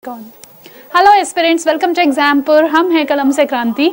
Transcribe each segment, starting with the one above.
Mic on. Hello aspirants, welcome to Exampur. हम हैं कलम से क्रांति।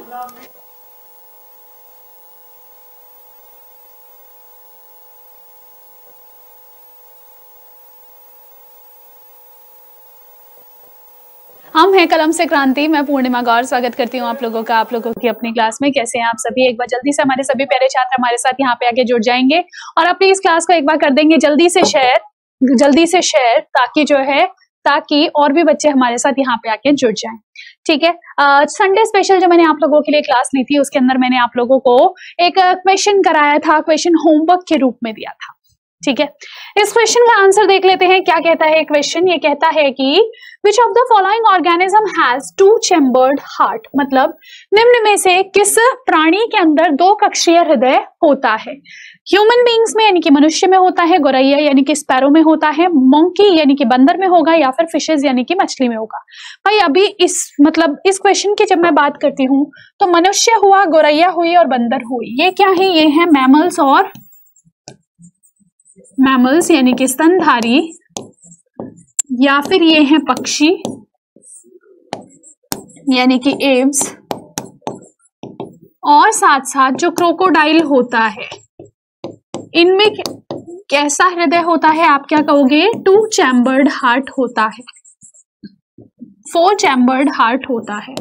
हम हैं कलम से क्रांति। मैं पूर्णिमा गौर स्वागत करती हूँ आप लोगों का, आप लोगों की अपनी क्लास में। कैसे हैं आप सभी? एक बार जल्दी से हमारे सभी प्यारे छात्र हमारे साथ यहाँ पे आके जुड़ जाएंगे और अपनी इस क्लास को एक बार कर देंगे जल्दी से शेयर, ताकि और भी बच्चे हमारे साथ यहाँ पे आके जुड़ जाएं। ठीक है। संडे स्पेशल जो मैंने आप लोगों के लिए क्लास ली थी, उसके अंदर मैंने आप लोगों को एक क्वेश्चन कराया था, क्वेश्चन होमवर्क के रूप में दिया था। ठीक है, इस क्वेश्चन का आंसर देख लेते हैं। क्या कहता है क्वेश्चन? ये कहता है कि which of the following organism has two chambered heart, मतलब निम्न में से किस प्राणी के अंदर दो कक्षीय हृदय होता है? ह्यूमन बींग्स में यानी कि मनुष्य में होता है, गौरैया यानी कि स्पैरो में होता है, मंकी यानी कि बंदर में होगा, या फिर फिशेज यानी कि मछली में होगा। भाई अभी इस क्वेश्चन की जब मैं बात करती हूँ तो मनुष्य हुआ, गौरैया हुई और बंदर हुई, ये क्या है? ये है मैमल्स और मैमल्स यानी कि स्तनधारी, या फिर ये हैं पक्षी यानी कि एव्स, और साथ साथ जो क्रोकोडाइल होता है इनमें कैसा हृदय होता है? आप क्या कहोगे? टू चैम्बर्ड हार्ट होता है, 4 चैम्बर्ड हार्ट होता है,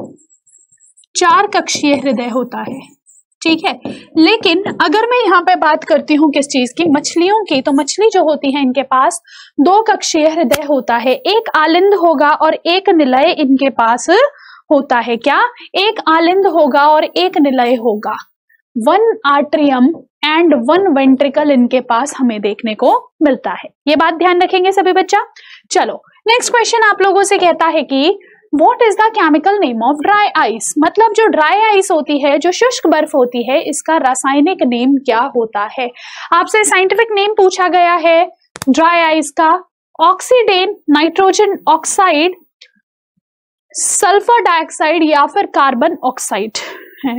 4 कक्षीय हृदय होता है। ठीक है, लेकिन अगर मैं यहाँ पे बात करती हूँ किस चीज की? मछलियों की, तो मछली जो होती है इनके पास 2 कक्षीय हृदय होता है, एक आलिंद होगा और एक निलय इनके पास होता है। क्या? एक आलिंद होगा और एक निलय होगा। 1 आर्ट्रियम एंड 1 वेंट्रिकल इनके पास हमें देखने को मिलता है। ये बात ध्यान रखेंगे सभी बच्चा। चलो नेक्स्ट क्वेश्चन आप लोगों से कहता है कि What is the chemical name of dry ice? मतलब जो ड्राई आइस होती है, जो शुष्क बर्फ होती है, इसका रासायनिक नेम क्या होता है? आपसे साइंटिफिक नेम पूछा गया है ड्राई आइस का। ऑक्सीडेन, नाइट्रोजन ऑक्साइड, सल्फर डाइऑक्साइड या फिर कार्बन ऑक्साइड है।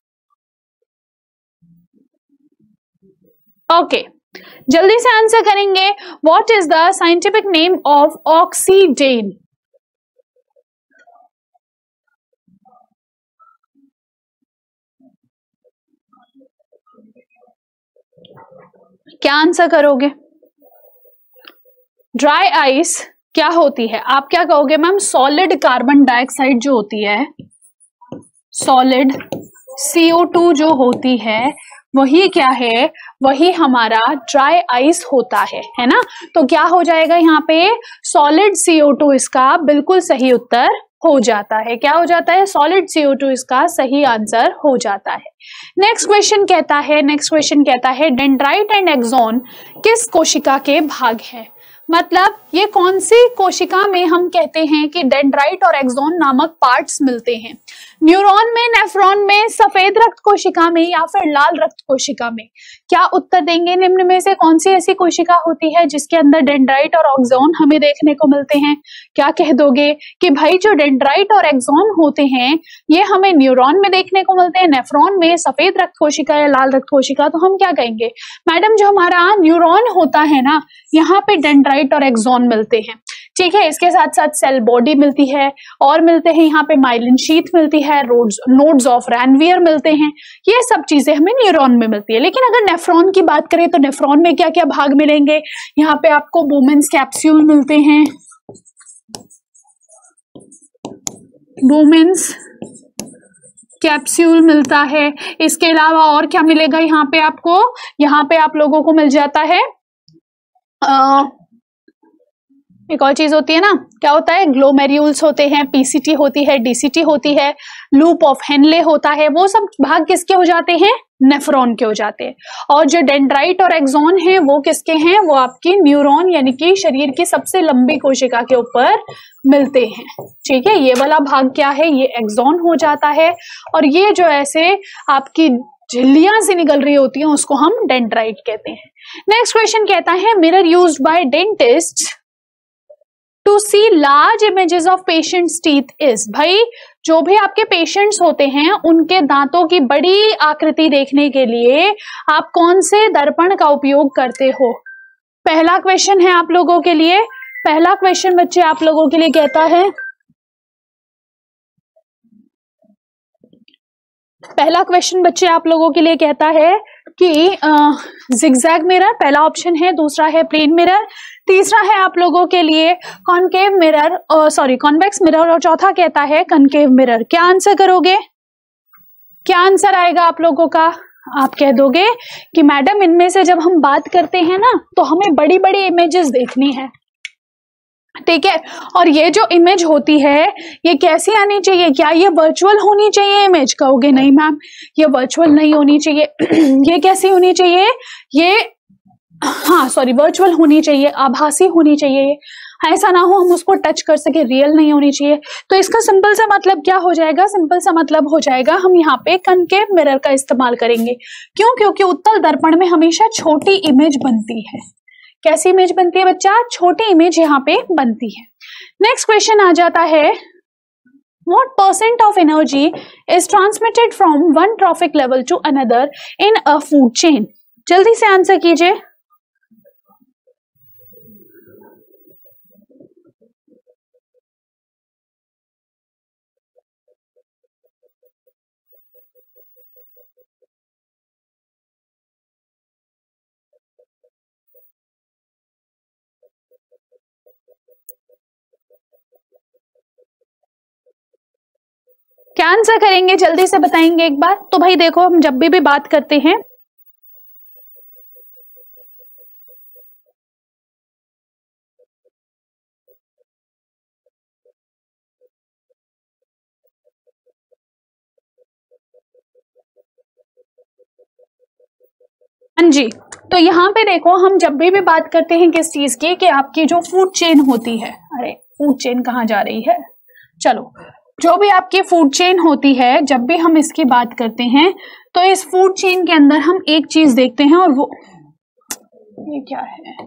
ओके, जल्दी से आंसर करेंगे। What is the scientific name of ऑक्सीडेन? क्या आंसर करोगे? ड्राई आइस क्या होती है? आप क्या कहोगे? मैम सॉलिड कार्बन डाइऑक्साइड जो होती है, सॉलिड CO2 जो होती है, वही क्या है? वही हमारा ड्राई आइस होता है ना? तो क्या हो जाएगा यहाँ पे? सॉलिड CO2 इसका बिल्कुल सही उत्तर हो जाता है। क्या हो जाता है? सॉलिड CO2 इसका सही आंसर हो जाता है। नेक्स्ट क्वेश्चन कहता है डेंड्राइट एंड एक्सॉन किस कोशिका के भाग है? मतलब ये कौन सी कोशिका में हम कहते हैं कि डेंड्राइट और एक्सॉन नामक पार्ट्स मिलते हैं? न्यूरॉन में, नेफ्रॉन में, सफेद रक्त कोशिका में या फिर लाल रक्त कोशिका में? क्या उत्तर देंगे? निम्न में से कौन सी ऐसी कोशिका होती है जिसके अंदर डेंड्राइट और एक्सॉन हमें देखने को मिलते हैं? क्या कह दोगे कि भाई जो डेंड्राइट और एक्सॉन होते हैं ये हमें न्यूरॉन में देखने को मिलते हैं, नेफ्रॉन में, सफेद रक्त कोशिका या लाल रक्त कोशिका? तो हम क्या कहेंगे? मैडम जो हमारा न्यूरॉन होता है ना, यहाँ पे डेंड्राइट और एक्सॉन मिलते हैं। ठीक है, इसके साथ साथ सेल बॉडी मिलती है और मिलते हैं यहाँ पे माइलिन शीथ मिलती है, नोड्स ऑफ रैनवियर मिलते हैं। ये सब चीजें हमें न्यूरॉन में मिलती है। लेकिन अगर नेफ्रॉन की बात करें तो नेफ्रॉन में क्या क्या भाग मिलेंगे? यहाँ पे आपको बोमेन्स कैप्सूल मिलते हैं, बोमेन्स कैप्सूल मिलता है। इसके अलावा और क्या मिलेगा यहाँ पे आपको? यहाँ पे आप लोगों को मिल जाता है एक और चीज होती है ना, क्या होता है? ग्लोमेर्यूल्स होते हैं, पीसीटी होती है, डीसीटी होती है, लूप ऑफ हेनले होता है। वो सब भाग किसके हो जाते हैं? नेफ्रॉन के हो जाते हैं। और जो डेंड्राइट और एक्सॉन है वो किसके हैं? वो आपकी न्यूरॉन यानी कि शरीर की सबसे लंबी कोशिका के ऊपर मिलते हैं। ठीक है, ये वाला भाग क्या है? ये एक्सॉन हो जाता है। और ये जो ऐसे आपकी झिल्लियां सी निकल रही होती हैं उसको हम डेंड्राइट कहते हैं। नेक्स्ट क्वेश्चन कहता है mirror used by dentist to see large images of patients teeth is. भाई जो भी आपके पेशेंट्स होते हैं उनके दांतों की बड़ी आकृति देखने के लिए आप कौन से दर्पण का उपयोग करते हो? पहला क्वेश्चन है आप लोगों के लिए, पहला क्वेश्चन बच्चे आप लोगों के लिए कहता है, पहला क्वेश्चन बच्चे आप लोगों के लिए कहता है कि जिगजैग मिरर पहला ऑप्शन है, दूसरा है प्लेन मिरर, तीसरा है आप लोगों के लिए concave mirror, sorry convex mirror, और चौथा कहता है कनकेव मिरर। क्या आंसर करोगे, क्या आंसर आएगा आप लोगों का? आप कह दोगे कि मैडम इनमें से जब हम बात करते हैं ना तो हमें बड़ी बड़ी इमेजेस देखनी है, ठीक है, और ये जो इमेज होती है ये कैसी आनी चाहिए, क्या ये वर्चुअल होनी चाहिए इमेज? कहोगे नहीं मैम ये वर्चुअल नहीं होनी चाहिए ये कैसी होनी चाहिए, ये हाँ सॉरी वर्चुअल होनी चाहिए, आभासी होनी चाहिए, ऐसा ना हो हम उसको टच कर सके, रियल नहीं होनी चाहिए। तो इसका सिंपल सा मतलब क्या हो जाएगा, सिंपल सा मतलब हो जाएगा हम यहाँ पे कनकेव मिरर का इस्तेमाल करेंगे। क्यों? क्योंकि उत्तल दर्पण में हमेशा छोटी इमेज बनती है। कैसी इमेज बनती है बच्चा? छोटी इमेज यहाँ पे बनती है। नेक्स्ट क्वेश्चन आ जाता है, what % of energy is transmitted from one trophic level to another in a food chain? जल्दी से आंसर कीजिए। क्या आंसर करेंगे, जल्दी से बताएंगे एक बार। तो भाई देखो हम जब भी बात करते हैं हाँ जी, तो यहाँ पे देखो हम जब भी बात करते हैं किस चीज की, कि आपकी जो फूड चेन होती है, अरे फूड चेन कहाँ जा रही है, चलो जो भी आपकी फूड चेन होती है, जब भी हम इसकी बात करते हैं तो इस फूड चेन के अंदर हम एक चीज देखते हैं, और वो ये क्या है,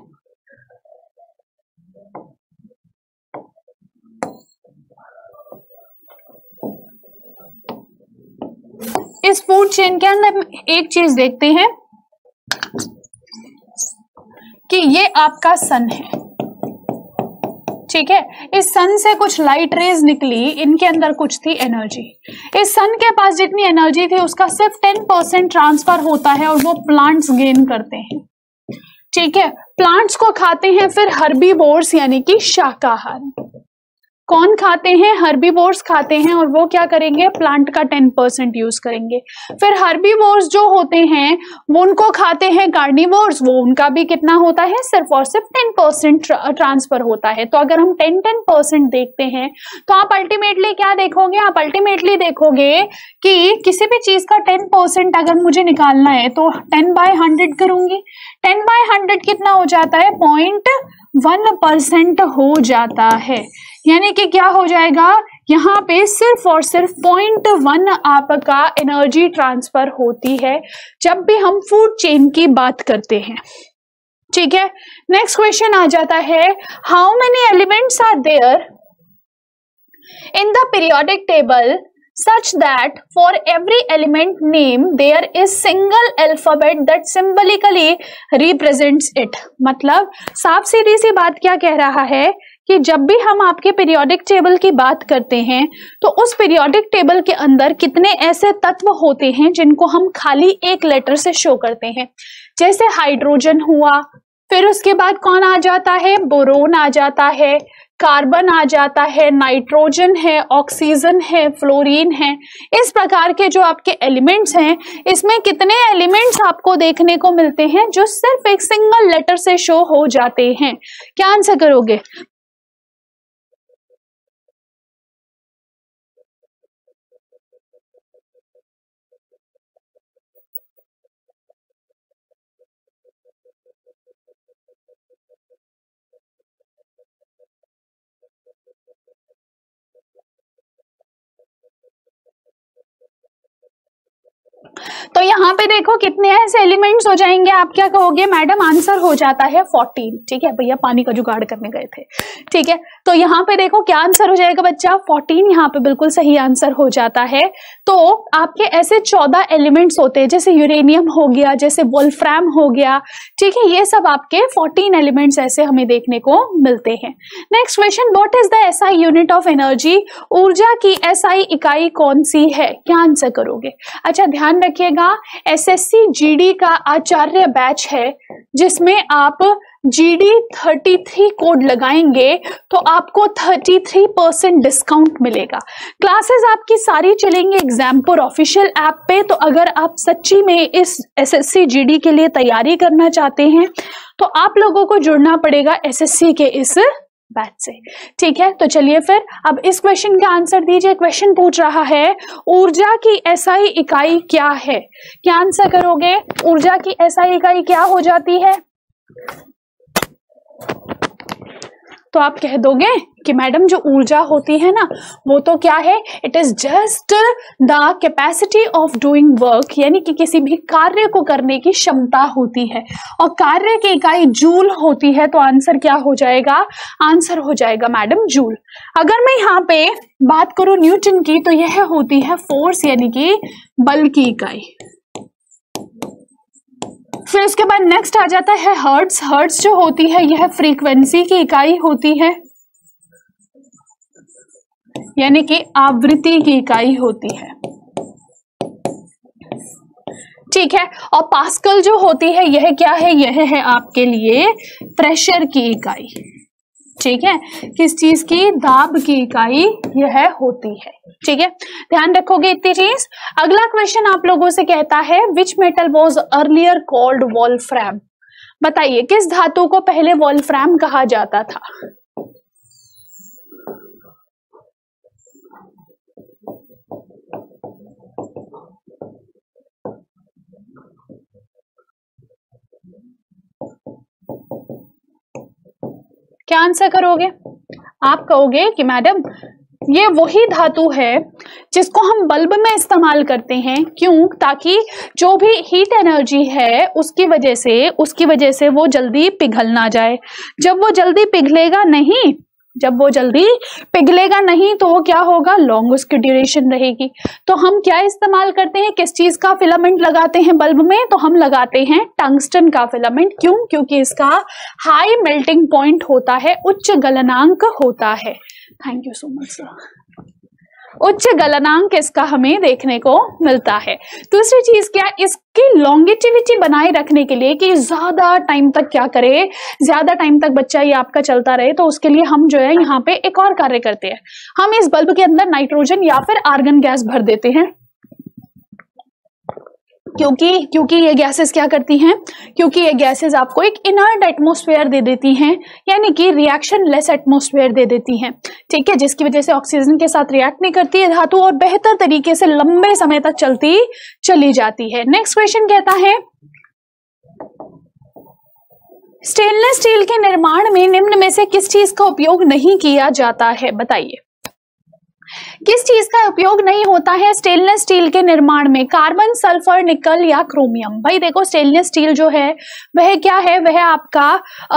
इस फूड चेन के अंदर एक चीज देखते हैं कि ये आपका सन है, ठीक है, इस सन से कुछ लाइट रेज निकली, इनके अंदर कुछ थी एनर्जी, इस सन के पास जितनी एनर्जी थी उसका सिर्फ 10% ट्रांसफर होता है और वो प्लांट्स गेन करते हैं, ठीक है, प्लांट्स को खाते हैं फिर हर्बीवोर्स यानी कि शाकाहारी। कौन खाते हैं? हर्बीवोर्स खाते हैं, और वो क्या करेंगे, प्लांट का 10% यूज करेंगे। फिर हर्बीवोर्स जो होते हैं वो उनको खाते हैं कार्निवोर्स, वो उनका भी कितना होता है, सिर्फ और सिर्फ 10% ट्रांसफर होता है। तो अगर हम 10% देखते हैं तो आप अल्टीमेटली क्या देखोगे, आप अल्टीमेटली देखोगे कि किसी भी चीज का 10% अगर मुझे निकालना है तो 10/100 करूंगी, 10/100 कितना हो जाता है, 0.1% हो जाता है, यानी कि क्या हो जाएगा, यहाँ पे सिर्फ और सिर्फ 0.1 आपका एनर्जी ट्रांसफर होती है जब भी हम फूड चेन की बात करते हैं, ठीक है। नेक्स्ट क्वेश्चन आ जाता है, how many elements are there in the periodic table such that for every element name there is single alphabet that symbolically represents it। मतलब साफ सीधी सी बात क्या कह रहा है कि जब भी हम आपके पीरियोडिक टेबल की बात करते हैं तो उस पीरियोडिक टेबल के अंदर कितने ऐसे तत्व होते हैं जिनको हम खाली एक लेटर से शो करते हैं, जैसे हाइड्रोजन हुआ, फिर उसके बाद कौन आ जाता है, बोरोन आ जाता है, कार्बन आ जाता है, नाइट्रोजन है, ऑक्सीजन है, फ्लोरीन है। इस प्रकार के जो आपके एलिमेंट्स हैं, इसमें कितने एलिमेंट्स आपको देखने को मिलते हैं जो सिर्फ एक सिंगल लेटर से शो हो जाते हैं? क्या आंसर करोगे? तो यहाँ पे देखो कितने ऐसे एलिमेंट्स हो जाएंगे, आप क्या कहोगे मैडम? आंसर हो जाता है 14। ठीक है भैया, पानी का जुगाड़ करने गए थे। ठीक है, तो यहाँ पे देखो क्या आंसर हो जाएगा बच्चा? 14 यहाँ पे बिल्कुल सही आंसर हो जाता है। तो आपके ऐसे 14 एलिमेंट्स होते हैं, जैसे यूरेनियम हो गया, जैसे वोल्फ्राम हो गया। ठीक है, ये सब आपके 14 एलिमेंट्स ऐसे हमें देखने को मिलते हैं। Next question, what is the SI unit of energy? ऊर्जा की एसआई इकाई कौन सी है? क्या आंसर करोगे? अच्छा ध्यान रखिएगा, एसएससी जीडी का आचार्य बैच है, जिसमें आप जीडी 33 कोड लगाएंगे तो आपको 33% डिस्काउंट मिलेगा। क्लासेस आपकी सारी चलेंगी एग्जामपुर ऑफिशियल ऐप पे। तो अगर आप सच्ची में इस एसएससी जीडी के लिए तैयारी करना चाहते हैं तो आप लोगों को जुड़ना पड़ेगा एसएससी के इस बैच से। ठीक है, तो चलिए फिर अब इस क्वेश्चन का आंसर दीजिए। क्वेश्चन पूछ रहा है ऊर्जा की एसआई इकाई क्या है? क्या आंसर करोगे? ऊर्जा की एसआई इकाई क्या हो जाती है? तो आप कह दोगे कि मैडम जो ऊर्जा होती है ना, वो तो क्या है? It is just the capacity of doing work, यानी कि किसी भी कार्य को करने की क्षमता होती है, और कार्य की इकाई जूल होती है। तो आंसर क्या हो जाएगा? आंसर हो जाएगा मैडम जूल। अगर मैं यहाँ पे बात करूं न्यूटन की, तो यह होती है फोर्स, यानी कि बल की इकाई। फिर उसके बाद नेक्स्ट आ जाता है हर्ट्ज। हर्ट्ज जो होती है यह फ्रीक्वेंसी की इकाई होती है, यानी कि आवृत्ति की इकाई होती है। ठीक है, और पास्कल जो होती है यह क्या है? यह है आपके लिए प्रेशर की इकाई। ठीक है, किस चीज की? दाब की इकाई यह होती है। ठीक है, ध्यान रखोगे इतनी चीज। अगला क्वेश्चन आप लोगों से कहता है which metal was earlier called wolfram? बताइए किस धातु को पहले वोल्फ्राम कहा जाता था? क्या आंसर करोगे? आप कहोगे कि मैडम ये वही धातु है जिसको हम बल्ब में इस्तेमाल करते हैं। क्यों? ताकि जो भी हीट एनर्जी है उसकी वजह से वो जल्दी पिघल ना जाए। जब वो जल्दी पिघलेगा नहीं तो वो क्या होगा? लॉन्ग उसकी ड्यूरेशन रहेगी। तो हम क्या इस्तेमाल करते हैं? किस चीज का फिलामेंट लगाते हैं बल्ब में? तो हम लगाते हैं टंगस्टन का फिलामेंट। क्यों? क्योंकि इसका हाई मेल्टिंग पॉइंट होता है, उच्च गलनांक होता है। Thank you so much sir. उच्च गलनांक इसका हमें देखने को मिलता है। दूसरी चीज क्या? इसकी लॉन्गेटिविटी बनाए रखने के लिए कि ज्यादा टाइम तक क्या करे, ज्यादा टाइम तक बच्चा ये आपका चलता रहे, तो उसके लिए हम जो है यहाँ पे एक और कार्य करते हैं। हम इस बल्ब के अंदर नाइट्रोजन या फिर आर्गन गैस भर देते हैं। क्योंकि ये गैसेस क्या करती हैं? क्योंकि ये गैसेस आपको एक इनर्ट एटमॉस्फेयर दे देती हैं, यानी कि रिएक्शन लेस एटमॉस्फेयर दे देती हैं। ठीक है, जिसकी वजह से ऑक्सीजन के साथ रिएक्ट नहीं करती है धातु और बेहतर तरीके से लंबे समय तक चलती चली जाती है। नेक्स्ट क्वेश्चन कहता है स्टेनलेस स्टील के निर्माण में निम्न में से किस चीज का उपयोग नहीं किया जाता है? बताइए किस चीज का उपयोग नहीं होता है स्टेनलेस स्टील के निर्माण में? कार्बन, सल्फर, निकल या क्रोमियम? भाई देखो स्टेनलेस स्टील जो है वह क्या है? वह आपका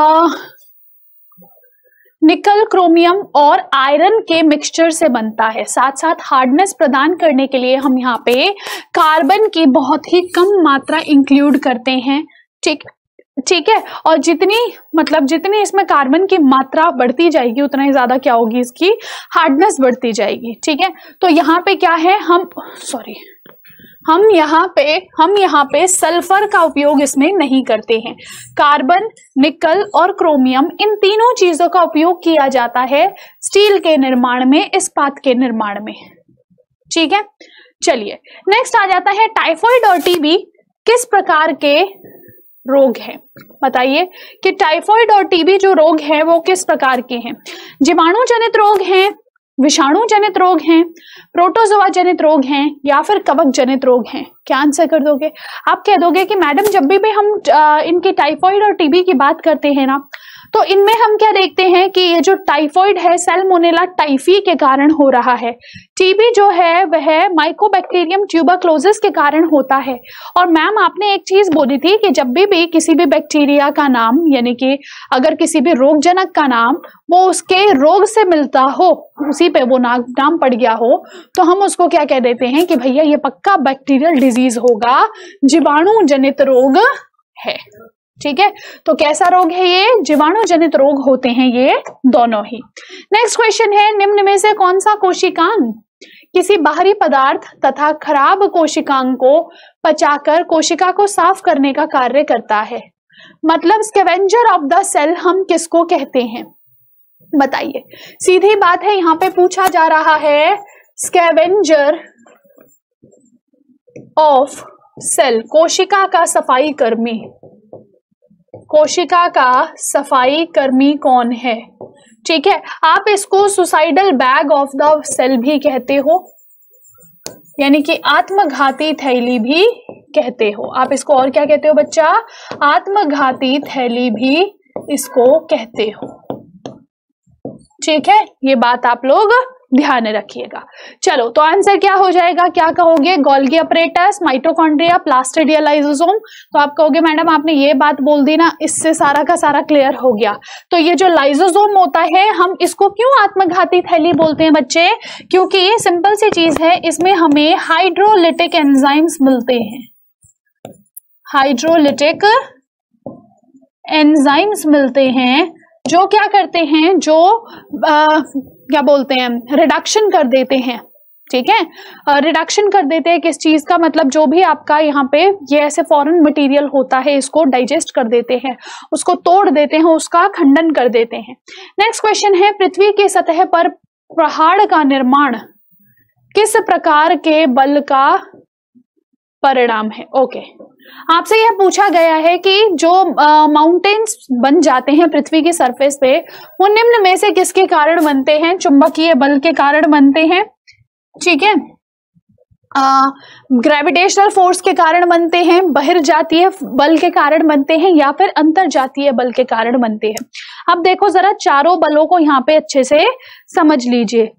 निकल, क्रोमियम और आयरन के मिक्सचर से बनता है। साथ साथ हार्डनेस प्रदान करने के लिए हम यहाँ पे कार्बन की बहुत ही कम मात्रा इंक्लूड करते हैं। ठीक है, और जितनी इसमें कार्बन की मात्रा बढ़ती जाएगी उतना ही ज्यादा क्या होगी? इसकी हार्डनेस बढ़ती जाएगी। ठीक है, तो यहाँ पे क्या है? हम यहाँ पे सल्फर का उपयोग इसमें नहीं करते हैं। कार्बन, निकल और क्रोमियम, इन तीनों चीजों का उपयोग किया जाता है स्टील के निर्माण में, इस्पात के निर्माण में। ठीक है, चलिए नेक्स्ट आ जाता है टाइफॉइड और टीबी किस प्रकार के रोग है? बताइए कि टाइफॉइड और टीबी जो रोग है वो किस प्रकार के हैं? जीवाणु जनित रोग हैं, विषाणु जनित रोग हैं, प्रोटोजोआ जनित रोग हैं या फिर कवक जनित रोग हैं? क्या आंसर कर दोगे? आप कह दोगे कि मैडम जब भी हम इनकी टाइफॉइड और टीबी की बात करते हैं ना, तो इनमें हम क्या देखते हैं कि ये जो टाइफॉइड है सैल्मोनेला टाइफी के कारण हो रहा है। टीबी जो है वह माइकोबैक्टीरियम ट्यूबरक्लोसिस के कारण होता है। और मैम आपने एक चीज बोली थी कि जब भी किसी भी बैक्टीरिया का नाम, यानी कि अगर किसी भी रोगजनक का नाम वो उसके रोग से मिलता हो, उसी पे वो नाम पड़ गया हो, तो हम उसको क्या कह देते हैं कि भैया ये पक्का बैक्टीरियल डिजीज होगा, जीवाणु जनित रोग है। ठीक है, तो कैसा रोग है ये? जीवाणु जनित रोग होते हैं ये दोनों ही। नेक्स्ट क्वेश्चन है, निम्न में से कौन सा कोशिकांग किसी बाहरी पदार्थ तथा खराब कोशिकांग को पचाकर कोशिका को साफ करने का कार्य करता है? मतलब स्कैवेंजर ऑफ द सेल हम किसको कहते हैं बताइए? सीधी बात है, यहां पे पूछा जा रहा है स्कैवेंजर ऑफ सेल, कोशिका का सफाई कर्मी। कोशिका का सफाई कर्मी कौन है? ठीक है, आप इसको suicidal bag of the cell भी कहते हो, यानी कि आत्मघाती थैली भी कहते हो। आप इसको और क्या कहते हो बच्चा? आत्मघाती थैली भी इसको कहते हो। ठीक है, ये बात आप लोग ध्यान रखिएगा। चलो, तो आंसर क्या हो जाएगा? क्या कहोगे? Golgi apparatus, mitochondria, plastidia, lysosome. तो आप कहोगे मैडम आपने ये बात बोल दी ना, इससे सारा का सारा क्लियर हो गया। तो ये जो लाइसोसोम होता है, हम इसको क्यों आत्मघाती थैली बोलते हैं बच्चे? क्योंकि ये सिंपल सी चीज है, इसमें हमें हाइड्रोलिटिक एंजाइम्स मिलते हैं। हाइड्रोलिटिक एंजाइम्स मिलते हैं जो क्या करते हैं, जो क्या बोलते हैं, रिडक्शन कर देते हैं। ठीक है, रिडक्शन कर देते हैं किस चीज का? मतलब जो भी आपका यहाँ पे ये ऐसे फॉरेन मटेरियल होता है, इसको डाइजेस्ट कर देते हैं, उसको तोड़ देते हैं, उसका खंडन कर देते हैं। नेक्स्ट क्वेश्चन है, पृथ्वी की सतह पर पहाड़ का निर्माण किस प्रकार के बल का परिणाम है? ओके, आपसे यह पूछा गया है कि जो माउंटेन्स बन जाते हैं पृथ्वी की सरफेस पे, वो निम्न में से किसके कारण बनते हैं? चुंबकीय बल के कारण बनते हैं। ठीक है, ग्रेविटेशनल फोर्स के कारण बनते हैं, बहिर्जातीय बल के कारण बनते हैं, या फिर अंतरजातीय बल के कारण बनते हैं। अब देखो जरा चारों बलों को यहाँ पे अच्छे से समझ लीजिए।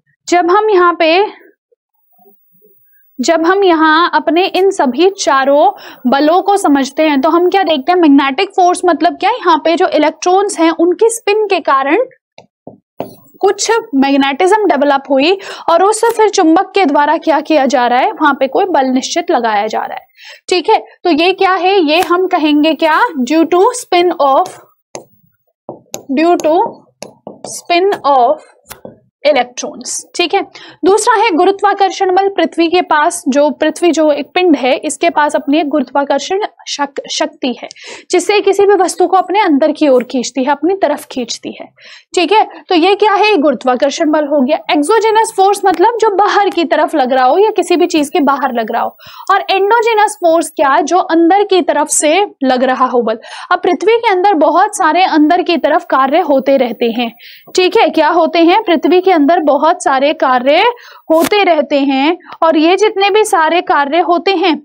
जब हम यहाँ अपने इन सभी चारों बलों को समझते हैं तो हम क्या देखते हैं? मैग्नेटिक फोर्स मतलब क्या? यहाँ पे जो इलेक्ट्रॉन्स हैं उनकी स्पिन के कारण कुछ मैग्नेटिज्म डेवलप हुई और उससे फिर चुंबक के द्वारा क्या किया जा रहा है? वहां पे कोई बल निश्चित लगाया जा रहा है। ठीक है, तो ये क्या है? ये हम कहेंगे क्या? Due to spin of electrons. ठीक है, दूसरा है गुरुत्वाकर्षण बल। पृथ्वी के पास पृथ्वी जो एक पिंड है, इसके पास अपनी एक गुरुत्वाकर्षण शक्ति है जिससे किसी भी वस्तु को अपने अंदर की ओर खींचती है, अपनी तरफ खींचती है। ठीक है, तो ये क्या है? गुरुत्वाकर्षण बल हो गया। एक्सोजेनस फोर्स मतलब जो बाहर की तरफ लग रहा हो या किसी भी चीज के बाहर लग रहा हो, और एंडोजेनस फोर्स क्या? जो अंदर की तरफ से लग रहा हो बल। अब पृथ्वी के अंदर बहुत सारे अंदर की तरफ कार्य होते रहते हैं। ठीक है, क्या होते हैं? पृथ्वी के अंदर बहुत सारे कार्य होते रहते हैं, और ये जितने भी सारे कार्य होते हैं,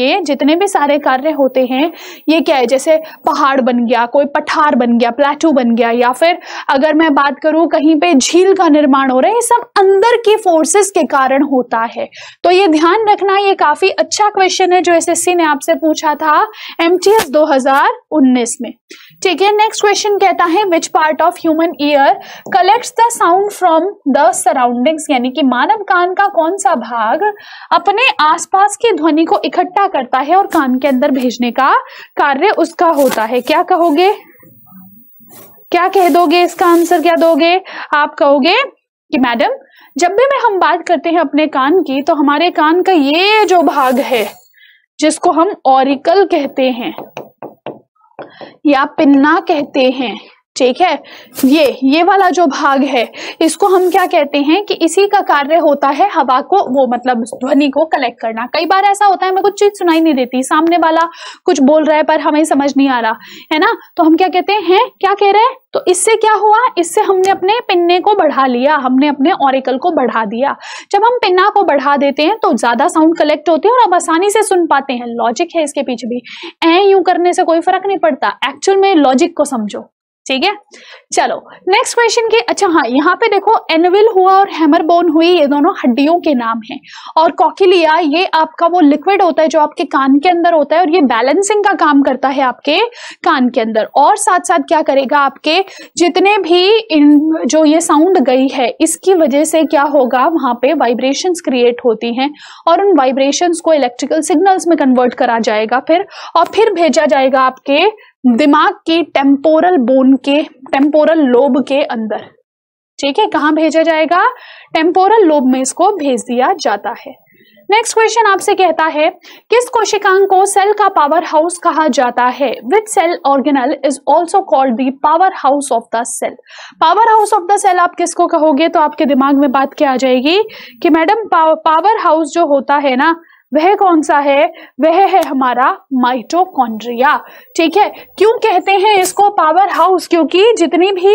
ये क्या है? जैसे पहाड़ बन गया, कोई पठार बन गया, प्लेटू बन गया, या फिर अगर मैं बात करूं कहीं पे झील का निर्माण हो रहा है, ये सब अंदर के फोर्सेस के कारण होता है। तो ये ध्यान रखना, ये काफी अच्छा क्वेश्चन है जो एसएससी ने आपसे पूछा था एमटीएस 2019 में। ठीक है, नेक्स्ट क्वेश्चन कहता है which part of human ear collects the sound from the surroundings, यानी कि मानव कान का कौन सा भाग अपने आसपास की ध्वनि को इकट्ठा करता है और कान के अंदर भेजने का कार्य उसका होता है? क्या कहोगे? क्या कह दोगे? इसका आंसर क्या दोगे? आप कहोगे कि मैडम जब भी हम बात करते हैं अपने कान की, तो हमारे कान का ये जो भाग है जिसको हम ऑरिकल कहते हैं या पिन्ना कहते हैं, ठीक है, ये वाला जो भाग है, इसको हम क्या कहते हैं कि इसी का कार्य होता है हवा को, वो मतलब ध्वनि को कलेक्ट करना। कई बार ऐसा होता है हमें कुछ चीज सुनाई नहीं देती, सामने वाला कुछ बोल रहा है पर हमें समझ नहीं आ रहा है ना, तो हम क्या कहते हैं, क्या कह रहे हैं? तो इससे क्या हुआ? इससे हमने अपने पिन्ने को बढ़ा लिया, हमने अपने ऑरिकल को बढ़ा दिया। जब हम पिन्ना को बढ़ा देते हैं तो ज्यादा साउंड कलेक्ट होती है और अब आसानी से सुन पाते हैं। लॉजिक है इसके पीछे भी। यूं करने से कोई फर्क नहीं पड़ता, एक्चुअल में लॉजिक को समझो। ठीक है। चलो नेक्स्ट क्वेश्चन की, अच्छा हाँ यहाँ पे देखो एनविल हुआ और हैमर बोन हुई, ये दोनों हड्डियों के नाम हैं। और कॉक्लिया ये आपका वो लिक्विड होता है जो आपके कान के अंदर होता है और ये बैलेंसिंग का काम करता है आपके कान के अंदर। और साथ साथ क्या करेगा, आपके जितने भी जो ये साउंड गई है इसकी वजह से क्या होगा, वहां पे वाइब्रेशंस क्रिएट होती हैं और उन वाइब्रेशंस को इलेक्ट्रिकल सिग्नल्स में कन्वर्ट करा जाएगा फिर, और फिर भेजा जाएगा आपके दिमाग की टेम्पोरल बोन के, टेम्पोरल लोब के अंदर। ठीक है, कहां भेजा जाएगा, टेम्पोरल लोब में इसको भेज दिया जाता है। नेक्स्ट क्वेश्चन आपसे कहता है किस कोशिकांग को सेल का पावर हाउस कहा जाता है? Which cell organelle is also called the power house of the cell? Power house of the cell आप किसको कहोगे? तो आपके दिमाग में बात क्या आ जाएगी कि मैडम पावर हाउस जो होता है ना वह कौन सा है, वह है हमारा माइटोकॉन्ड्रिया। ठीक है, क्यों कहते हैं इसको पावर हाउस? क्योंकि जितनी भी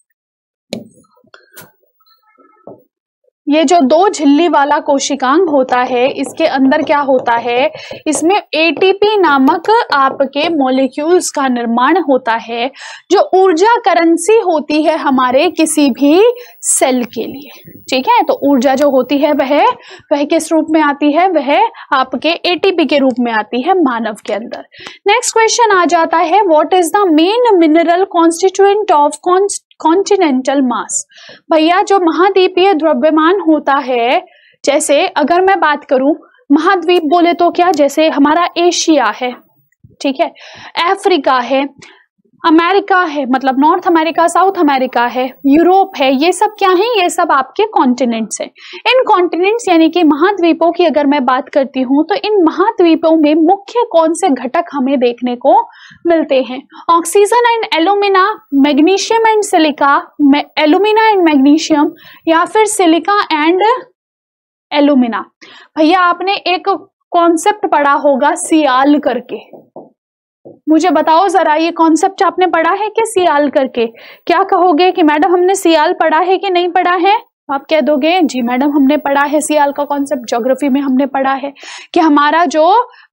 ये जो दो झिल्ली वाला कोशिकांग होता है इसके अंदर क्या होता है, इसमें एटीपी नामक आपके मॉलिक्यूल्स का निर्माण होता है जो ऊर्जा करेंसी होती है हमारे किसी भी सेल के लिए। ठीक है, तो ऊर्जा जो होती है वह किस रूप में आती है, वह आपके एटीपी के रूप में आती है मानव के अंदर। नेक्स्ट क्वेश्चन आ जाता है what is the main mineral constituent of continental mass? भैया जो महाद्वीपीय द्रव्यमान होता है, जैसे अगर मैं बात करूं महाद्वीप बोले तो क्या, जैसे हमारा एशिया है, ठीक है, अफ्रीका है, अमेरिका है, मतलब नॉर्थ अमेरिका, साउथ अमेरिका है, यूरोप है, ये सब क्या है, ये सब आपके कॉन्टिनेंट्स हैं। इन कॉन्टिनेंट्स यानी कि महाद्वीपों की अगर मैं बात करती हूं तो इन महाद्वीपों में मुख्य कौन से घटक हमें देखने को मिलते हैं? Oxygen and alumina, magnesium and silica, alumina and magnesium, या फिर सिलिका एंड एल्यूमिना। भैया आपने एक कॉन्सेप्ट पढ़ा होगा सियाल करके, मुझे बताओ जरा ये कॉन्सेप्ट आपने पढ़ा है कि सियाल करके? क्या कहोगे कि मैडम हमने सियाल पढ़ा है कि नहीं पढ़ा है? आप कह दोगे जी मैडम हमने पढ़ा है सियाल का कॉन्सेप्ट, ज्योग्राफी में हमने पढ़ा है कि हमारा जो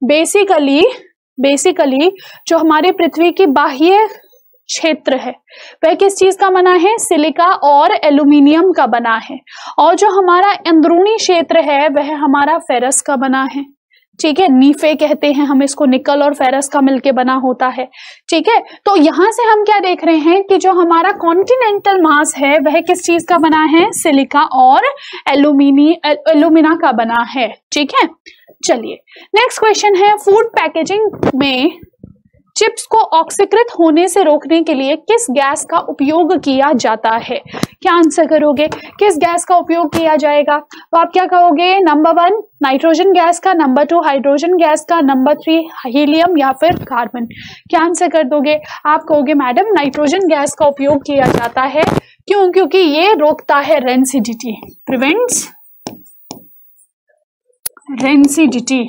बेसिकली जो हमारे पृथ्वी की बाह्य क्षेत्र है वह किस चीज का बना है, सिलिका और एल्यूमिनियम का बना है, और जो हमारा अंदरूनी क्षेत्र है वह हमारा फेरस का बना है। ठीक है, नीफे कहते हैं हम इसको, निकल और फेरस का मिलके बना होता है। ठीक है, तो यहां से हम क्या देख रहे हैं कि जो हमारा कॉन्टिनेंटल मास है वह किस चीज का बना है, सिलिका और एल्यूमिना का बना है। ठीक है, चलिए नेक्स्ट क्वेश्चन है फूड पैकेजिंग में चिप्स को ऑक्सीकृत होने से रोकने के लिए किस गैस का उपयोग किया जाता है? क्या आंसर करोगे, किस गैस का उपयोग किया जाएगा? तो आप क्या कहोगे, नंबर 1 नाइट्रोजन गैस का, नंबर 2 हाइड्रोजन गैस का, नंबर 3 हीलियम या फिर कार्बन। क्या आंसर कर दोगे? आप कहोगे मैडम नाइट्रोजन गैस का उपयोग किया जाता है। क्यों? क्योंकि ये रोकता है रेंसिडिटी, प्रिवेंट्स रेंसिडिटी।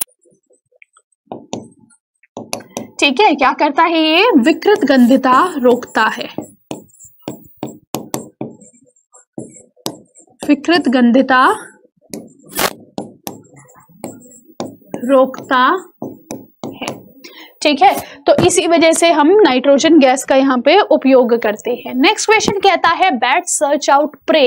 ठीक है, क्या करता है ये, विकृत गंधिता रोकता है, विकृत गंधिता रोकता है। ठीक है, तो इसी वजह से हम नाइट्रोजन गैस का यहाँ पे उपयोग करते हैं। नेक्स्ट क्वेश्चन कहता है bats search out prey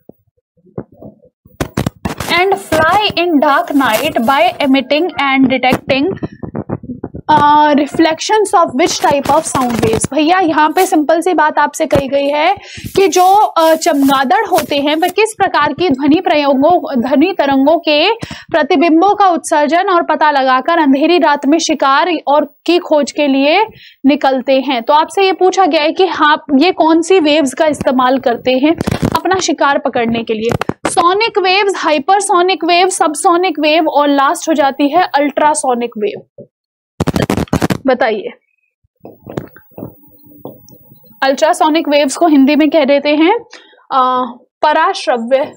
and fly in dark night by emitting and detecting reflections of which type of sound waves? भैया यहाँ पे सिंपल सी बात आपसे कही गई है कि जो चमगादड़ होते हैं वह किस प्रकार की ध्वनि तरंगों के प्रतिबिंबों का उत्सर्जन और पता लगाकर अंधेरी रात में शिकार और की खोज के लिए निकलते हैं। तो आपसे ये पूछा गया है कि हाँ ये कौन सी वेव्स का इस्तेमाल करते हैं अपना शिकार पकड़ने के लिए? Sonic waves, hypersonic wave, subsonic wave और लास्ट हो जाती है अल्ट्रासोनिक वेव। बताइए, अल्ट्रासोनिक वेव्स को हिंदी में कह देते हैं पराश्रव्य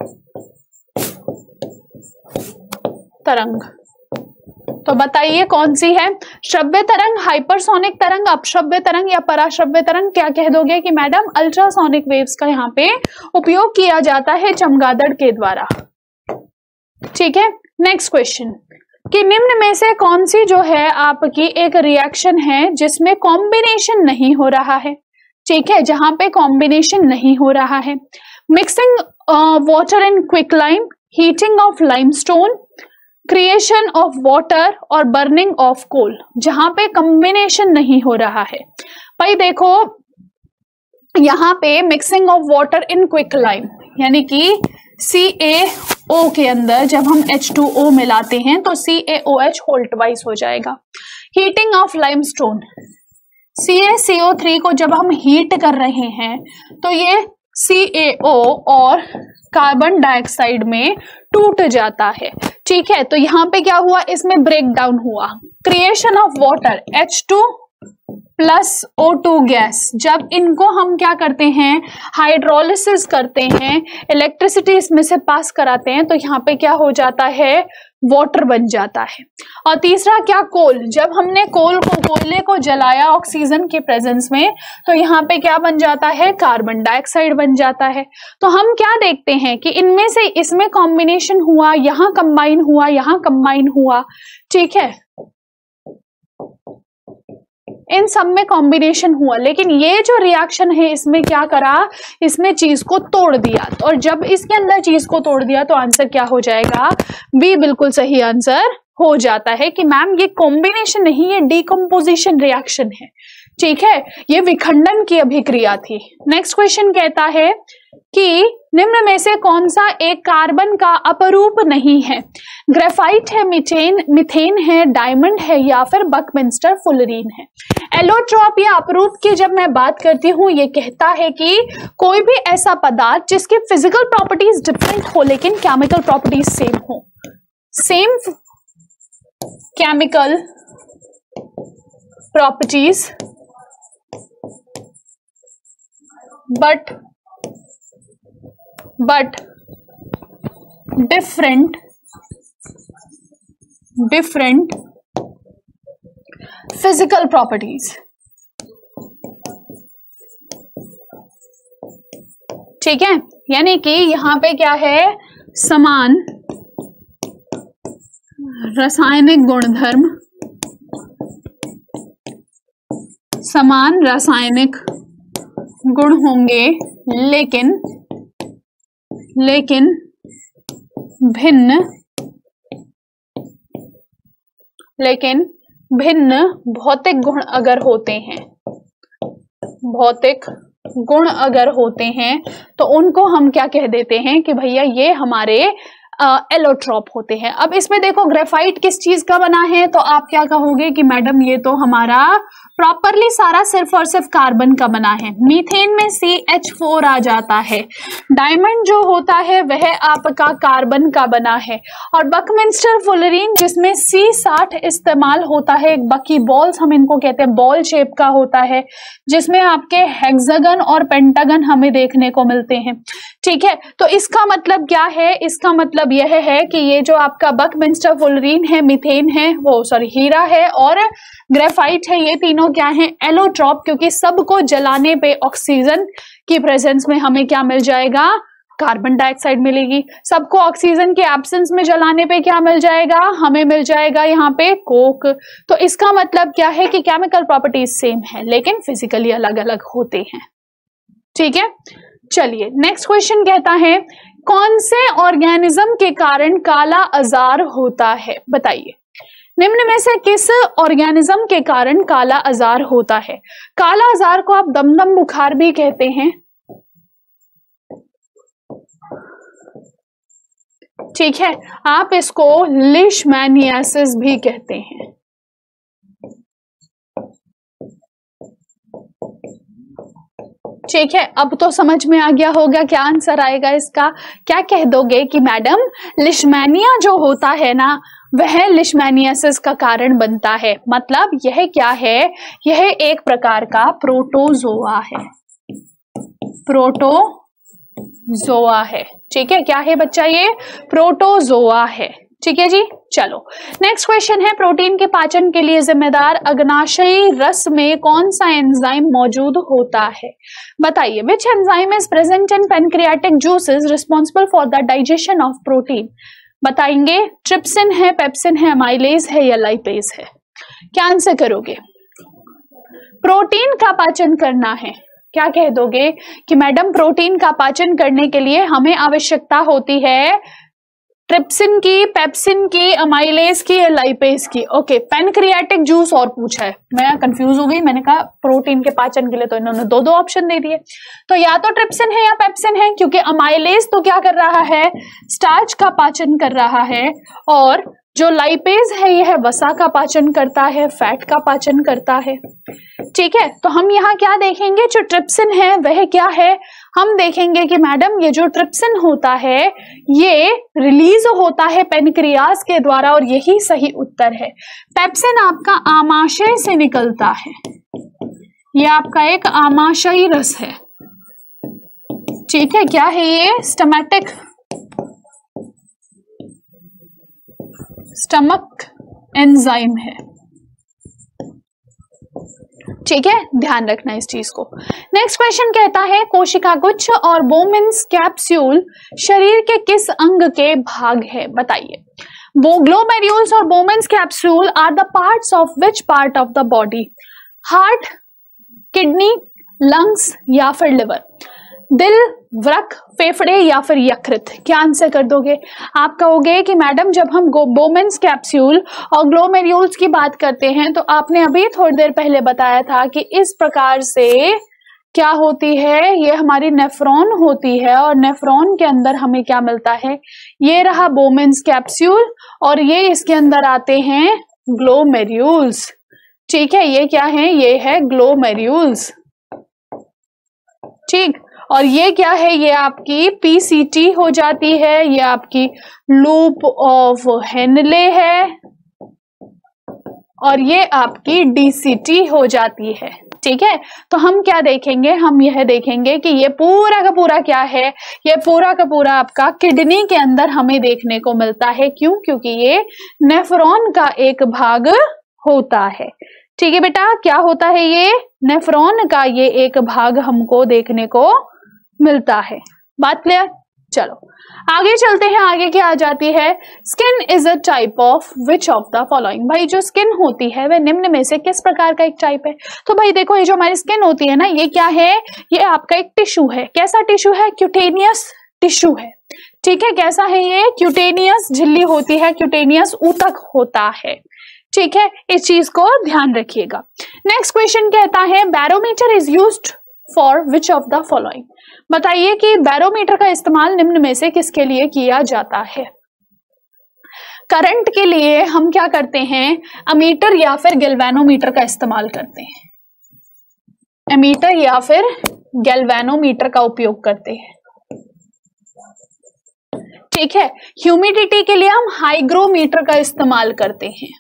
तरंग। तो बताइए कौन सी है, श्रव्य तरंग, हाइपरसोनिक तरंग, अपश्रव्य तरंग या पराश्रव्य तरंग? क्या कह दोगे कि मैडम अल्ट्रासोनिक वेव्स का यहाँ पे उपयोग किया जाता है चमगादड़ के द्वारा। ठीक है, नेक्स्ट क्वेश्चन कि निम्न में से कौन सी जो है आपकी एक रिएक्शन है जिसमें कॉम्बिनेशन नहीं हो रहा है? ठीक है, जहां पे कॉम्बिनेशन नहीं हो रहा है। Mixing water in quicklime, heating of limestone, creation of water और बर्निंग ऑफ कोल, जहां पे कॉम्बिनेशन नहीं हो रहा है। भाई देखो यहाँ पे mixing of water in quicklime यानी कि CaO के अंदर जब हम H2O मिलाते हैं तो CaOH होल ट्वाइस हो जाएगा। हीटिंग ऑफ लाइमस्टोन, CaCO3 को जब हम हीट कर रहे हैं तो ये CaO और कार्बन डाइऑक्साइड में टूट जाता है। ठीक है, तो यहाँ पे क्या हुआ, इसमें ब्रेक डाउन हुआ। Creation of water H2 plus O2 gas, जब इनको हम क्या करते हैं, हाइड्रोलिसिस करते हैं, इलेक्ट्रिसिटी इसमें से पास कराते हैं, तो यहाँ पे क्या हो जाता है, वाटर बन जाता है। और तीसरा क्या, कोल, जब हमने कोयले को जलाया ऑक्सीजन के प्रेजेंस में तो यहाँ पे क्या बन जाता है, कार्बन डाइऑक्साइड बन जाता है। तो हम क्या देखते हैं कि इनमें से इसमें कॉम्बिनेशन हुआ, यहाँ कंबाइन हुआ, यहाँ कंबाइन हुआ। ठीक है, इन सब में कॉम्बिनेशन हुआ, लेकिन ये जो रिएक्शन है इसमें क्या करा, इसमें चीज को तोड़ दिया। और जब इसके अंदर चीज को तोड़ दिया तो आंसर क्या हो जाएगा, बी बिल्कुल सही आंसर हो जाता है कि मैम ये कॉम्बिनेशन नहीं, ये डिकम्पोजिशन रिएक्शन है। ठीक है, ये विखंडन की अभिक्रिया थी। नेक्स्ट क्वेश्चन कहता है कि निम्न में से कौन सा एक कार्बन का अपरूप नहीं है, ग्रेफाइट है, मीथेन है, डायमंड है या फिर बकमिंस्टर फुलरीन है। एलोट्रॉप या अपरूप की जब मैं बात करती हूँ, ये कहता है कि कोई भी ऐसा पदार्थ जिसकी फिजिकल प्रॉपर्टीज डिफरेंट हो लेकिन केमिकल प्रॉपर्टीज सेम हो, same chemical properties but different physical properties। ठीक है, यानी कि यहां पे क्या है, समान रासायनिक गुणधर्म, समान रासायनिक गुण होंगे लेकिन भिन्न भौतिक गुण अगर होते हैं, भौतिक गुण अगर होते हैं तो उनको हम क्या कह देते हैं कि भैया ये हमारे एलोट्रॉप होते हैं। अब इसमें देखो ग्रेफाइट किस चीज का बना है, तो आप क्या कहोगे कि मैडम ये तो हमारा प्रॉपरली सारा सिर्फ और सिर्फ कार्बन का बना है। मीथेन में CH4 आ जाता है। डायमंड जो होता है वह आपका कार्बन का बना है। और बकमिंस्टर फुलरीन जिसमें C60 इस्तेमाल होता है, एक बकी बॉल्स हम इनको कहते हैं, बॉल शेप का होता है, जिसमें आपके हेक्सागन और पेंटागन हमें देखने को मिलते हैं। ठीक है, तो इसका मतलब क्या है, इसका मतलब यह है कि ये जो आपका बकमिंस्टर फुलरीन है, मीथेन है, हीरा है और ग्रेफाइट है, ये तीनों क्या है, एलोट्रॉप, क्योंकि सबको जलाने पे ऑक्सीजन की प्रेजेंस में हमें क्या मिल जाएगा, कार्बन डाइऑक्साइड मिलेगी। सबको ऑक्सीजन के एब्सेंस में जलाने पे क्या मिल जाएगा, हमें मिल जाएगा यहाँ पे कोक। तो इसका मतलब क्या है कि केमिकल प्रॉपर्टीज सेम है लेकिन फिजिकली अलग अलग होते हैं। ठीक है, चलिए नेक्स्ट क्वेश्चन कहता है, कौन से ऑर्गेनिज्म के कारण काला अजार होता है, बताइए। निम्न में से किस ऑर्गेनिज्म के कारण काला अजार होता है। काला अजार को आप दमदम बुखार भी कहते हैं। ठीक है, आप इसको लिशमैनियासिस भी कहते हैं। ठीक है, अब तो समझ में आ गया होगा क्या आंसर आएगा इसका। क्या कह दोगे कि मैडम लिशमैनिया जो होता है ना, वह लिशमैनियासिस का कारण बनता है। मतलब यह क्या है, यह एक प्रकार का प्रोटोजोआ है, प्रोटोजोआ है। ठीक है, क्या है बच्चा, ये प्रोटोजोआ है। ठीक है जी, चलो नेक्स्ट क्वेश्चन है, प्रोटीन के पाचन के लिए जिम्मेदार अग्नाशयी रस में कौन सा एंजाइम मौजूद होता है, बताइए। Which enzyme is present in pancreatic juices responsible for the digestion of protein, बताएंगे। ट्रिप्सिन है, पेप्सिन है, अमाइलेज है या लाइपेज है। क्या आंसर करोगे। प्रोटीन का पाचन करना है क्या कह दोगे कि मैडम प्रोटीन का पाचन करने के लिए हमें आवश्यकता होती है ट्रिप्सिन की, पेप्सिन की, अमाइलेज की, लाइपेज की। ओके, पैनक्रियाटिक जूस और पूछा है, मैं कंफ्यूज हो गई, मैंने कहा प्रोटीन के पाचन के लिए तो इन्होंने दो दो ऑप्शन दे दिए, तो या तो ट्रिप्सिन है या पेप्सिन है, क्योंकि अमाइलेज तो क्या कर रहा है, स्टार्च का पाचन कर रहा है, और जो लाइपेज है यह वसा का पाचन करता है, फैट का पाचन करता है। ठीक है, तो हम यहाँ क्या देखेंगे, जो ट्रिप्सिन है वह क्या है, हम देखेंगे कि मैडम ये जो ट्रिप्सिन होता है ये रिलीज होता है पेनक्रियाज के द्वारा, और यही सही उत्तर है। पेप्सिन आपका आमाशय से निकलता है, ये आपका एक आमाशयी रस है। ठीक है, क्या है ये, स्टमक एंजाइम है। ठीक है, ध्यान रखना इस चीज को। नेक्स्ट क्वेश्चन कहता है कोशिका गुच्छ और बोमेन्स कैप्सूल शरीर के किस अंग के भाग है, बताइए। वो ग्लोमेरुल्स और Bowman's capsule are the parts of which part of the body, heart, kidney, lungs या फिर लिवर, दिल, वृक्क, फेफड़े या फिर यकृत। क्या आंसर कर दोगे, आप कहोगे कि मैडम जब हम बोमेन्स कैप्सूल और ग्लोमेरुल्स की बात करते हैं तो आपने अभी थोड़ी देर पहले बताया था कि इस प्रकार से क्या होती है, ये हमारी नेफ्रॉन होती है, और नेफ्रॉन के अंदर हमें क्या मिलता है, ये रहा बोमेन्स कैप्सूल और ये इसके अंदर आते हैं ग्लोमेरुल्स। ठीक है, ये क्या है, ये है ग्लोमेरुल्स। ठीक, और ये क्या है, ये आपकी पीसीटी हो जाती है, ये आपकी लूप ऑफ हेनले है, और ये आपकी डीसीटी हो जाती है। ठीक है, तो हम क्या देखेंगे, हम यह देखेंगे कि ये पूरा का पूरा क्या है, ये पूरा का पूरा आपका किडनी के अंदर हमें देखने को मिलता है। क्यों, क्योंकि ये नेफ्रॉन का एक भाग होता है। ठीक है बेटा, क्या होता है, ये नेफ्रॉन का ये एक भाग हमको देखने को मिलता है। बात क्लियर, चलो आगे चलते हैं। आगे क्या आ जाती है, skin is a type of which of the following. भाई जो स्किन होती है वह निम्न में से किस प्रकार का एक टाइप है। तो भाई देखो, ये जो हमारी स्किन होती है ना, ये क्या है, ये आपका एक टिश्यू है। कैसा टिश्यू है, क्यूटेनियस टिश्यू है। ठीक है, कैसा है ये, क्यूटेनियस झिल्ली होती है, क्यूटेनियस ऊतक होता है। ठीक है, इस चीज को ध्यान रखिएगा। नेक्स्ट क्वेश्चन कहता है barometer is used for which of the following. बताइए कि बैरोमीटर का इस्तेमाल निम्न में से किसके लिए किया जाता है। करंट के लिए हम क्या करते हैं, अमीटर या फिर गैल्वेनोमीटर का इस्तेमाल करते हैं, एमीटर या फिर गैल्वेनोमीटर का उपयोग करते हैं। ठीक है, ह्यूमिडिटी के लिए हम हाइग्रोमीटर का इस्तेमाल करते हैं,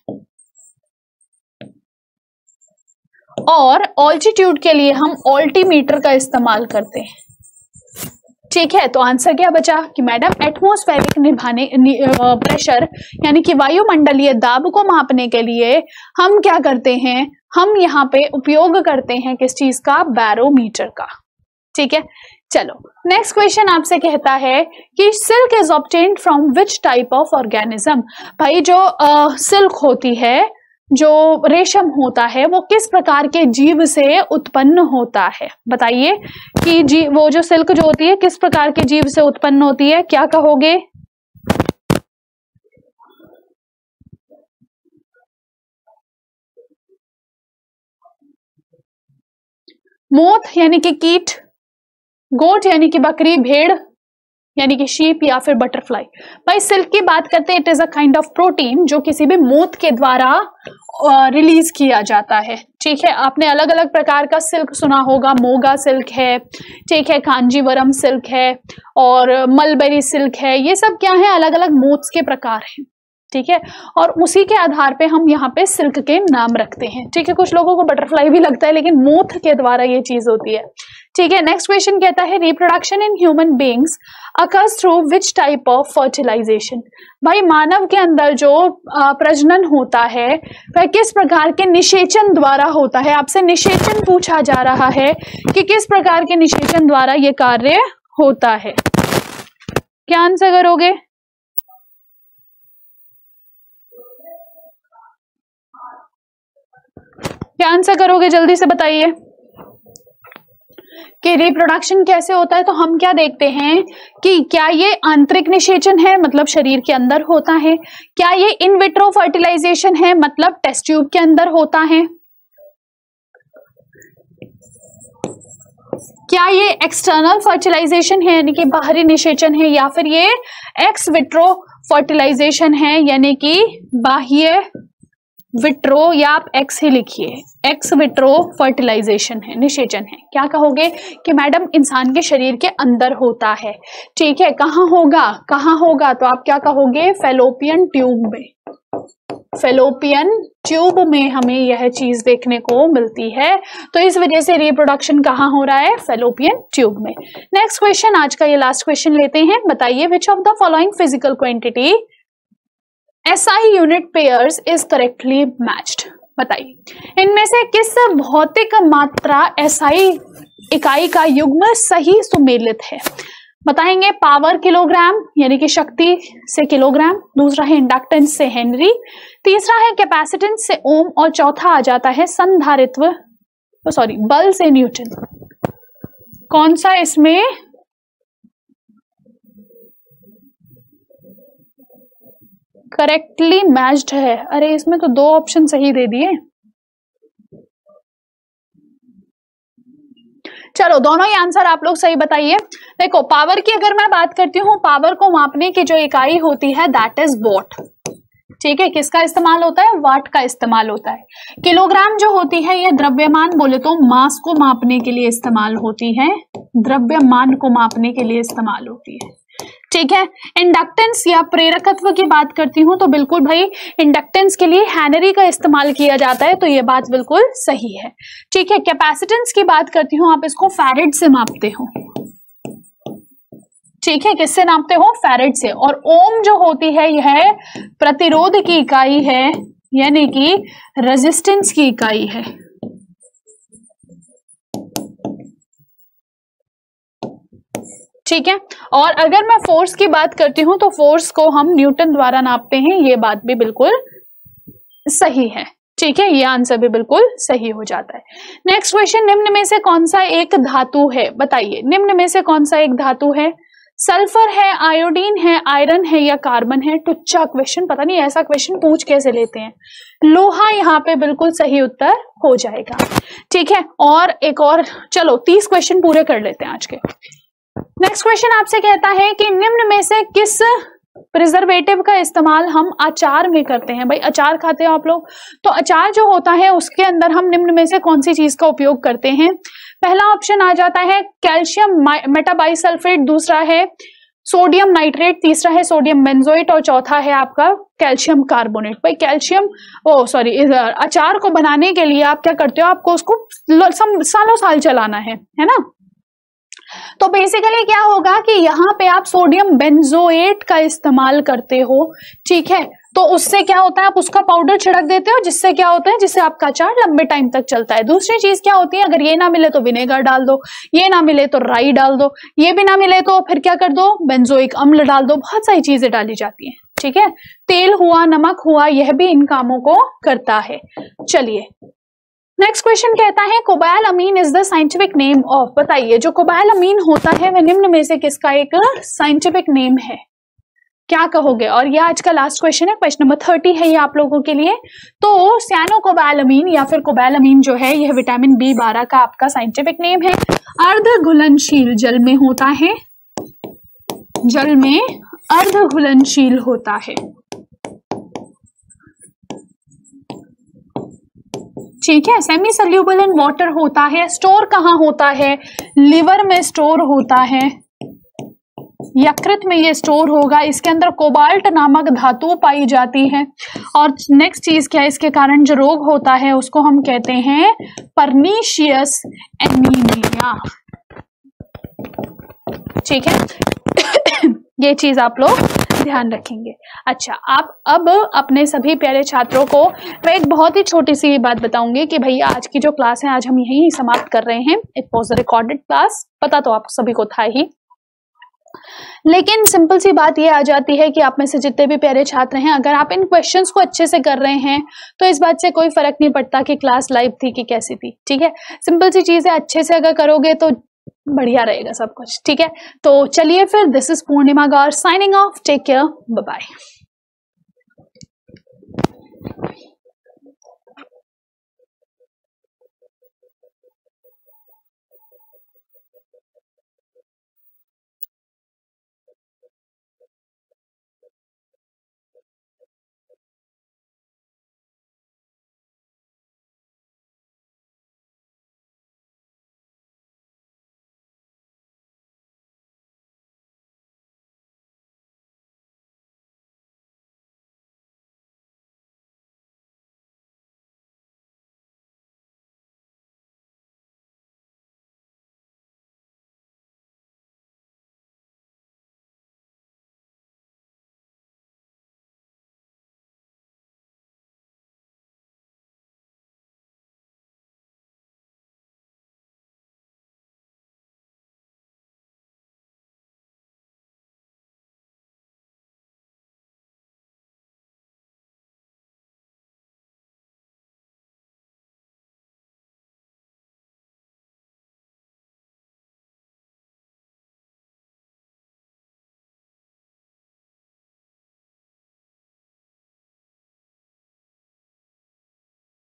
और ऑल्टीट्यूड के लिए हम ऑल्टीमीटर का इस्तेमाल करते हैं। ठीक है, तो आंसर क्या बचा कि मैडम एटमॉस्फेरिक प्रेशर यानी कि वायुमंडलीय दाब को मापने के लिए हम क्या करते हैं, हम यहाँ पे उपयोग करते हैं किस चीज का, बैरोमीटर का। ठीक है, चलो नेक्स्ट क्वेश्चन आपसे कहता है कि silk is obtained from which type of organism. भाई जो सिल्क होती है, जो रेशम होता है, वो किस प्रकार के जीव से उत्पन्न होता है। बताइए कि वो जो सिल्क जो होती है किस प्रकार के जीव से उत्पन्न होती है, क्या कहोगे। मोथ यानी कि कीट, गोट यानी कि बकरी, भेड़ यानी कि शीप, या फिर बटरफ्लाई। भाई सिल्क की बात करते हैं, it is a kind of protein जो किसी भी मोथ के द्वारा रिलीज किया जाता है। ठीक है, आपने अलग अलग प्रकार का सिल्क सुना होगा, मोगा सिल्क है, ठीक है, कांजीवरम सिल्क है, और मलबेरी सिल्क है। ये सब क्या है, अलग अलग मोथ्स के प्रकार हैं। ठीक है, और उसी के आधार पे हम यहाँ पे सिल्क के नाम रखते हैं। ठीक है, कुछ लोगों को बटरफ्लाई भी लगता है, लेकिन मोथ के द्वारा ये चीज होती है। ठीक है, नेक्स्ट क्वेश्चन कहता है reproduction in human beings occurs through which type of fertilization. भाई मानव के अंदर जो प्रजनन होता है वह किस प्रकार के निषेचन द्वारा होता है। आपसे निषेचन पूछा जा रहा है कि किस प्रकार के निषेचन द्वारा ये कार्य होता है। क्या आंसर करोगे। क्या आंसर करोगे, जल्दी से बताइए। कि रिप्रोडक्शन कैसे होता है, तो हम क्या देखते हैं कि क्या ये आंतरिक निषेचन है, मतलब शरीर के अंदर होता है, क्या ये इन विट्रो फर्टिलाइजेशन है, मतलब टेस्ट ट्यूब के अंदर होता है, क्या ये एक्सटर्नल फर्टिलाइजेशन है यानी कि बाहरी निषेचन है, या फिर ये एक्स विट्रो फर्टिलाइजेशन है यानी कि बाह्य विट्रो, या आप एक्स ही लिखिए, एक्स विट्रो फर्टिलाइजेशन है, निषेचन है। क्या कहोगे कि मैडम इंसान के शरीर के अंदर होता है, ठीक है, कहाँ होगा, कहाँ होगा, तो आप क्या कहोगे, फैलोपियन ट्यूब में, फैलोपियन ट्यूब में हमें यह चीज देखने को मिलती है। तो इस वजह से रिप्रोडक्शन कहाँ हो रहा है, फैलोपियन ट्यूब में। नेक्स्ट क्वेश्चन, आज का ये लास्ट क्वेश्चन लेते हैं। बताइए which of the following physical quantity SI unit pairs is correctly matched. बताइए इनमें से किस भौतिक मात्रा SI इकाई का युग्म सही सुमेलित है। बताएंगे पावर किलोग्राम यानी कि शक्ति से किलोग्राम, दूसरा है इंडक्टेंस से हेनरी, तीसरा है कैपेसिटेंस से ओम, और चौथा आ जाता है संधारित्व बल से न्यूटन। कौन सा इसमें करेक्टली मैच्ड है? अरे इसमें तो दो ऑप्शन सही दे दिए। चलो दोनों ही आंसर आप लोग सही बताइए। देखो पावर की अगर मैं बात करती हूँ, पावर को मापने की जो इकाई होती है दैट इज वॉट, ठीक है, किसका इस्तेमाल होता है, वाट का इस्तेमाल होता है। किलोग्राम जो होती है ये द्रव्यमान बोले तो मास को मापने के लिए इस्तेमाल होती है, द्रव्यमान को मापने के लिए इस्तेमाल होती है, ठीक है। इंडक्टेंस या प्रेरकत्व की बात करती हूं तो बिल्कुल भाई इंडक्टेंस के लिए हेनरी का इस्तेमाल किया जाता है, तो ये बात बिल्कुल सही है, ठीक है। कैपेसिटेंस की बात करती हूं, आप इसको फैरेड से मापते हो, ठीक है, किससे नापते हो, फैरेड से। और ओम जो होती है यह प्रतिरोध की इकाई है यानी कि रेजिस्टेंस की इकाई है, ठीक है। और अगर मैं फोर्स की बात करती हूं तो फोर्स को हम न्यूटन द्वारा नापते हैं, ये बात भी बिल्कुल सही है, ठीक है, ये आंसर भी बिल्कुल सही हो जाता है। नेक्स्ट क्वेश्चन, निम्न में से कौन सा एक धातु है। बताइए निम्न में से कौन सा एक धातु है, सल्फर है, आयोडीन है, आयरन है, या कार्बन है। टुच्चा क्वेश्चन, पता नहीं ऐसा क्वेश्चन पूछ कैसे लेते हैं। लोहा यहाँ पे बिल्कुल सही उत्तर हो जाएगा, ठीक है। और एक और, चलो 30 क्वेश्चन पूरे कर लेते हैं आज के। नेक्स्ट क्वेश्चन आपसे कहता है कि निम्न में से किस प्रिजर्वेटिव का इस्तेमाल हम अचार में करते हैं। भाई अचार खाते हो आप लोग, तो अचार जो होता है उसके अंदर हम निम्न में से कौन सी चीज का उपयोग करते हैं। पहला ऑप्शन आ जाता है कैल्शियम मेटाबाइसल्फेट, दूसरा है सोडियम नाइट्रेट, तीसरा है सोडियम बेंजोएट, और चौथा है आपका कैल्शियम कार्बोनेट। भाई कैल्शियम अचार को बनाने के लिए आप क्या करते हो, आपको उसको सालों साल चलाना है ना। तो बेसिकली क्या होगा कि यहाँ पे आप सोडियम बेंजोएट का इस्तेमाल करते हो, ठीक है। तो उससे क्या होता है, आप उसका पाउडर छिड़क देते हो, जिससे क्या होता है, जिससे आपका अचार लंबे टाइम तक चलता है। दूसरी चीज क्या होती है, अगर ये ना मिले तो विनेगर डाल दो, ये ना मिले तो राई डाल दो, ये भी ना मिले तो फिर क्या कर दो, बेंजोइक अम्ल डाल दो, बहुत सारी चीजें डाली जाती है, ठीक है। तेल हुआ, नमक हुआ, यह भी इन कामों को करता है। चलिए नेक्स्ट क्वेश्चन कहता है cobalamin is the scientific name of. बताइए जो कोबालमीन होता है वह निम्न में से किसका एक साइंटिफिक नेम है, क्या कहोगे। और ये आज का लास्ट क्वेश्चन है, क्वेश्चन नंबर 30 है ये आप लोगों के लिए। तो सियानोकोबालमीन या फिर कोबालमीन जो है यह विटामिन B12 का आपका साइंटिफिक नेम है। अर्ध घुलनशील जल में होता है, जल में अर्ध घुलनशील होता है, ठीक है। सेमी सोल्यूबल इन वाटर होता है। स्टोर कहाँ होता है, लिवर में स्टोर होता है, यकृत में ये स्टोर होगा। इसके अंदर कोबाल्ट नामक धातु पाई जाती है। और नेक्स्ट चीज क्या है, इसके कारण जो रोग होता है उसको हम कहते हैं परनीशियस एनीमिया, ठीक है। ये चीज आप लोग ध्यान रखेंगे। अच्छा आप अब अपने सभी प्यारे छात्रों को मैं एक बहुत ही छोटी सी बात बताऊंगी कि भैया आज की जो क्लास है आज हम यहीं समाप्त कर रहे हैं। It was a recorded class, पता तो आप सभी को था ही, लेकिन सिंपल सी बात ये आ जाती है कि आप में से जितने भी प्यारे छात्र हैं अगर आप इन क्वेश्चंस को अच्छे से कर रहे हैं तो इस बात से कोई फर्क नहीं पड़ता कि क्लास लाइव थी कि कैसी थी, ठीक है। सिंपल सी चीज है, अच्छे से अगर करोगे तो बढ़िया रहेगा सब कुछ। ठीक है, तो चलिए फिर, दिस इज पूर्णिमा गार signing off, take care, bye bye.